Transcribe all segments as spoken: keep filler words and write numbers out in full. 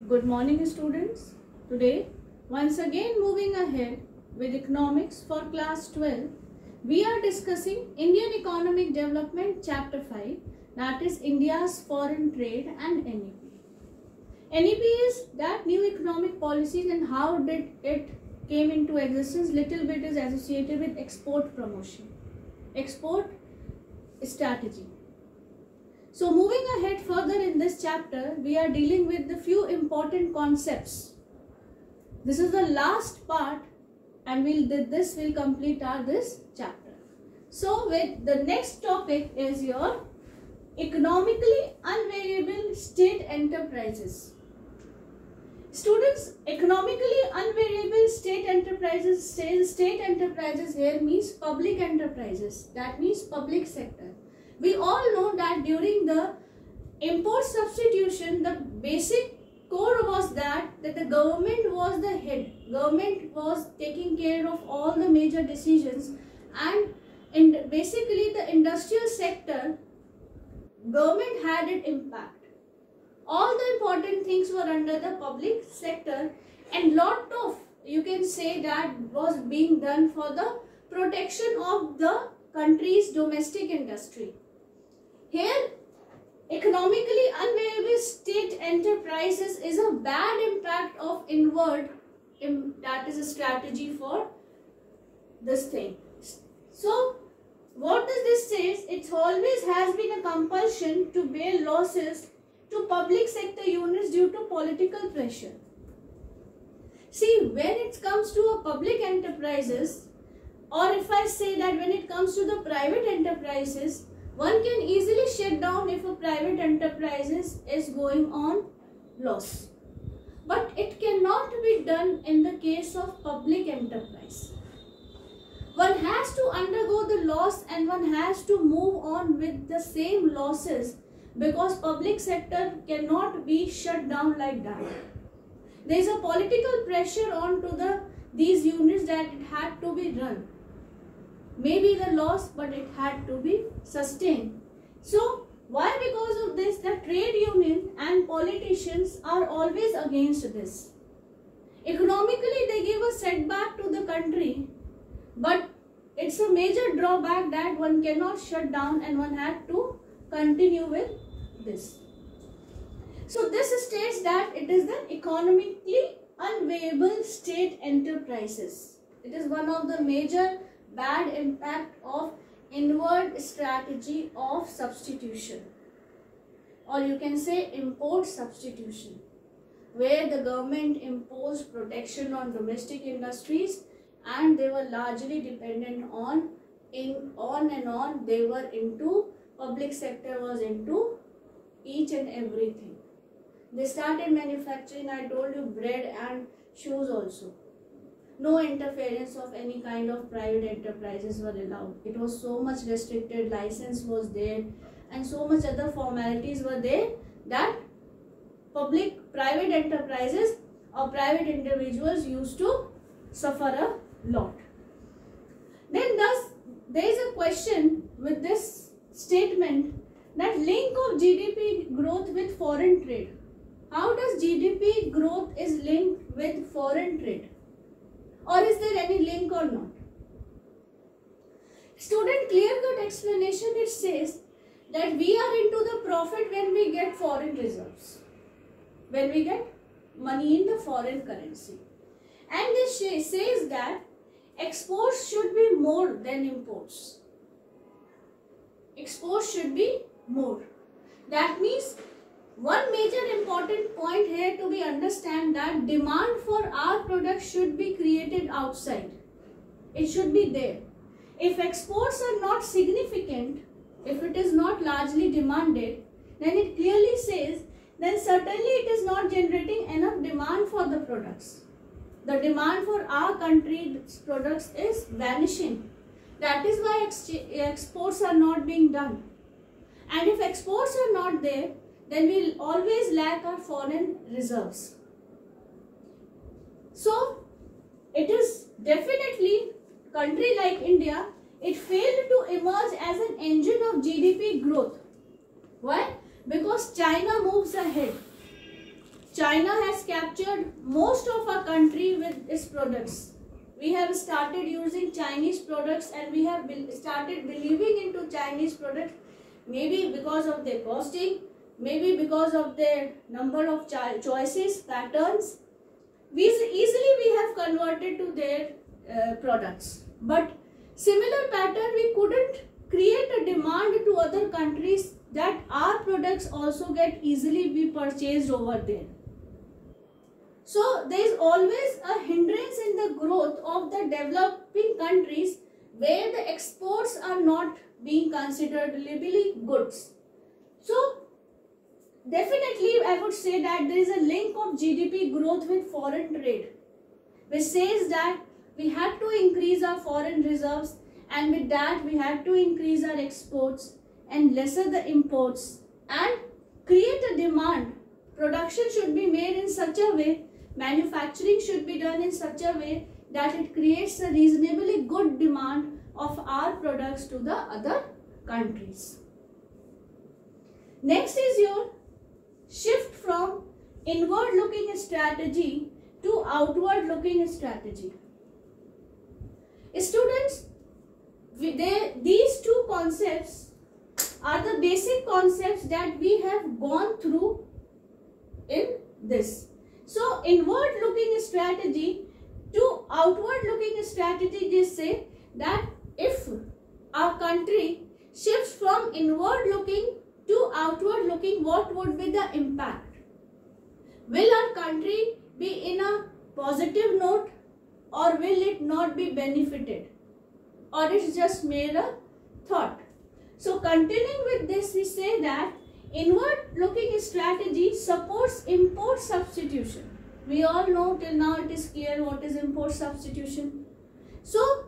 Good morning, students. Today, once again moving ahead with economics for class twelve, we are discussing Indian Economic Development Chapter five, that is India's Foreign Trade and N E P. N E P is that new economic policies and how did it came into existence. Little bit is associated with export promotion, export strategy. So moving ahead further in this chapter, we are dealing with the few important concepts. This is the last part and we'll, this will complete our this chapter. So with the next topic is your economically unvariable state enterprises. Students, economically unvariable state enterprises, state enterprises here means public enterprises, that means public sector. We all know that during the import substitution, the basic core was that, that the government was the head. Government was taking care of all the major decisions, and in basically the industrial sector, government had its impact. All the important things were under the public sector, and lot of, you can say, that was being done for the protection of the country's domestic industry. Here, economically unvariable state enterprises is a bad impact of inward, that is a strategy for this thing. So, what does this say? It always has been a compulsion to bear losses to public sector units due to political pressure. See, when it comes to a public enterprises, or if I say that when it comes to the private enterprises, one can easily shut down if a private enterprise is going on loss. But it cannot be done in the case of public enterprise. One has to undergo the loss and one has to move on with the same losses, because public sector cannot be shut down like that. There is a political pressure on to the these units that it had to be run. Maybe the loss, but it had to be sustained. So, why? Because of this, the trade union and politicians are always against this. Economically, they give a setback to the country, but it's a major drawback that one cannot shut down and one had to continue with this. So, this states that it is the economically unviable state enterprises. It is one of the major bad impact of inward strategy of substitution, or you can say import substitution, where the government imposed protection on domestic industries and they were largely dependent on in on and on they were into public sector was into each and everything. They started manufacturing, I told you, bread and shoes also. No interference of any kind of private enterprises were allowed. It was so much restricted, license was there and so much other formalities were there that public, private enterprises or private individuals used to suffer a lot. Then thus, there is a question with this statement that link of G D P growth with foreign trade. How does G D P growth is linked with foreign trade? Or is there any link or not? Student, clear-cut explanation, it says that we are into the profit when we get foreign reserves, when we get money in the foreign currency. And this says that exports should be more than imports. Exports should be more. That means one major important point here to be understand that demand for our products should be created outside. It should be there. If exports are not significant, if it is not largely demanded, then it clearly says then certainly it is not generating enough demand for the products. The demand for our country's products is vanishing. That is why ex exports are not being done. And if exports are not there, then we will always lack our foreign reserves. So, it is definitely country like India, it failed to emerge as an engine of G D P growth. Why? Because China moves ahead. China has captured most of our country with its products. We have started using Chinese products and we have started believing into Chinese products, maybe because of their costing, maybe because of their number of choices, patterns. We easily we have converted to their uh, products. But similar pattern, we couldn't create a demand to other countries that our products also get easily be purchased over there. So there is always a hindrance in the growth of the developing countries where the exports are not being considered really goods. So definitely I would say that there is a link of G D P growth with foreign trade, which says that we had to increase our foreign reserves, and with that we had to increase our exports and lesser the imports and create a demand. Production should be made in such a way, manufacturing should be done in such a way that it creates a reasonably good demand of our products to the other countries. Next is your shift from inward looking strategy to outward looking strategy. Students, they, these two concepts are the basic concepts that we have gone through in this. So inward looking strategy to outward looking strategy, they say that if our country shifts from inward looking to outward looking, what would be the impact? Will our country be in a positive note, or will it not be benefited, or it's just mere a thought? So continuing with this, we say that inward looking strategy supports import substitution. We all know till now it is clear what is import substitution. So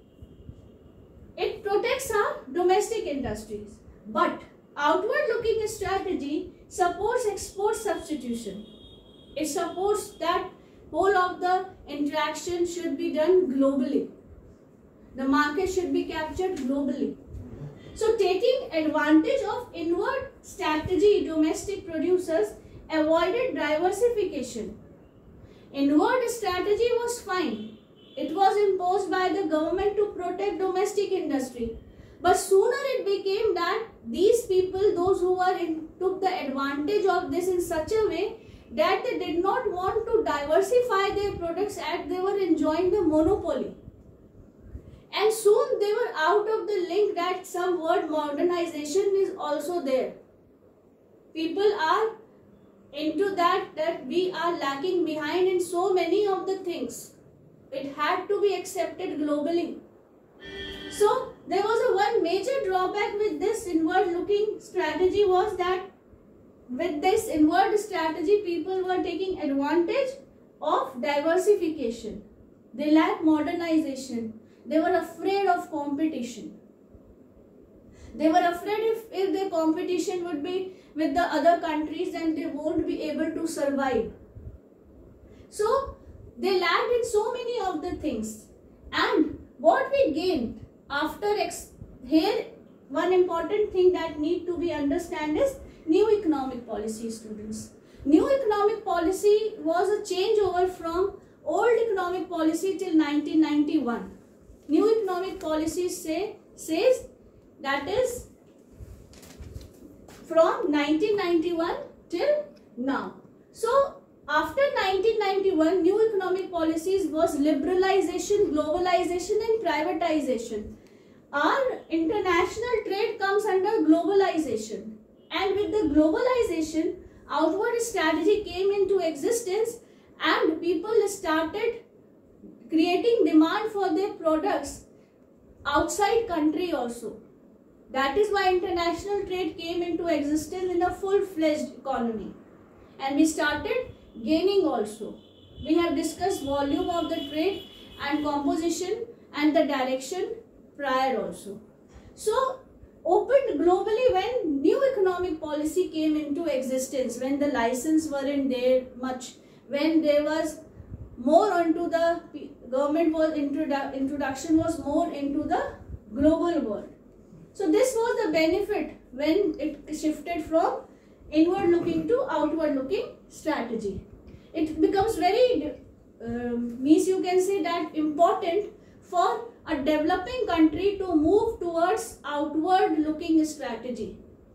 it protects our domestic industries. But outward looking strategy supports export substitution. It supports that whole of the interaction should be done globally. The market should be captured globally. So taking advantage of inward strategy, domestic producers avoided diversification. Inward strategy was fine. It was imposed by the government to protect domestic industry. But sooner it became that these people, those who were in, took the advantage of this in such a way that they did not want to diversify their products as they were enjoying the monopoly. And soon they were out of the link that some word modernization is also there. People are into that, that we are lacking behind in so many of the things. It had to be accepted globally. So there was a one major drawback with this inward looking strategy was that with this inward strategy, people were taking advantage of diversification. They lacked modernization. They were afraid of competition. They were afraid if, if their competition would be with the other countries, then they won't be able to survive. So they lacked in so many of the things. And what we gained after ex here, one important thing that need to be understand is new economic policy, students. New economic policy was a changeover from old economic policy till nineteen ninety-one. New economic policy say, says that is from nineteen ninety-one till now. So after nineteen ninety-one, new economic policies was liberalization, globalization and privatization. Our international trade comes under globalization, and with the globalization, outward strategy came into existence and people started creating demand for their products outside country also. That is why international trade came into existence in a full-fledged economy, and we started gaining also. We have discussed volume of the trade and composition and the direction prior also. So opened globally when new economic policy came into existence, when the license weren't there much, when there was more onto the government was introdu introduction was more into the global world. So this was the benefit when it shifted from inward looking to outward looking strategy. It becomes very, uh, means you can say that important for a developing country to move towards outward looking strategy.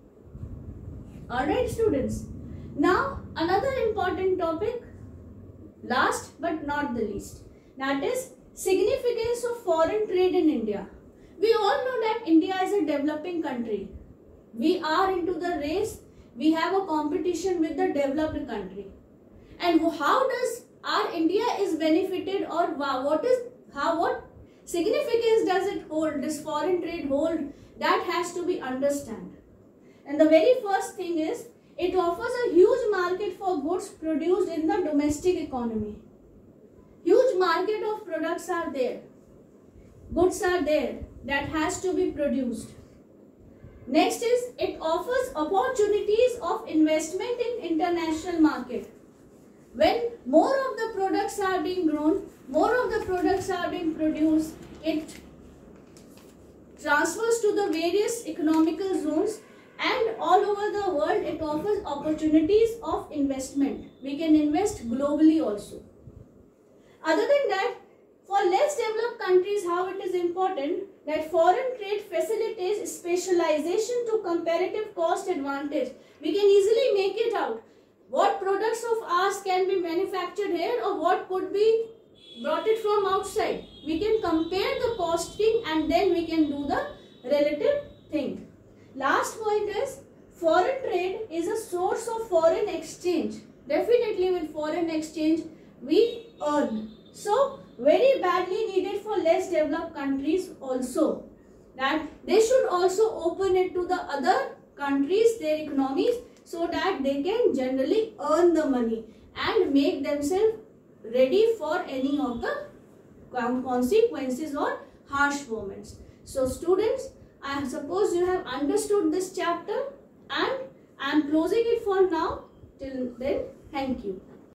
Alright students. Now another important topic, last but not the least, that is significance of foreign trade in India. We all know that India is a developing country. We are into the race. We have a competition with the developed country. And how does our India is benefited, or what is how what significance does it hold, this foreign trade hold? That has to be understood. And the very first thing is, it offers a huge market for goods produced in the domestic economy. Huge market of products are there. Goods are there that has to be produced. Next is, it offers opportunities of investment in international market. When more of the products are being grown, more of the products are being produced, it transfers to the various economical zones, and all over the world it offers opportunities of investment. We can invest globally also. Other than that, for less developed countries, how it is important that foreign trade facilitates specialization to comparative cost advantage. We can easily make it out what products of ours can be manufactured here or what could be brought it from outside. We can compare the costing and then we can do the relative thing. Last point is, foreign trade is a source of foreign exchange. Definitely with foreign exchange we earn. So very badly needed for less developed countries also, that they should also open it to the other countries, their economies, so that they can generally earn the money and make themselves ready for any of the consequences or harsh moments. So students, I suppose you have understood this chapter, and I am closing it for now. Till then, thank you.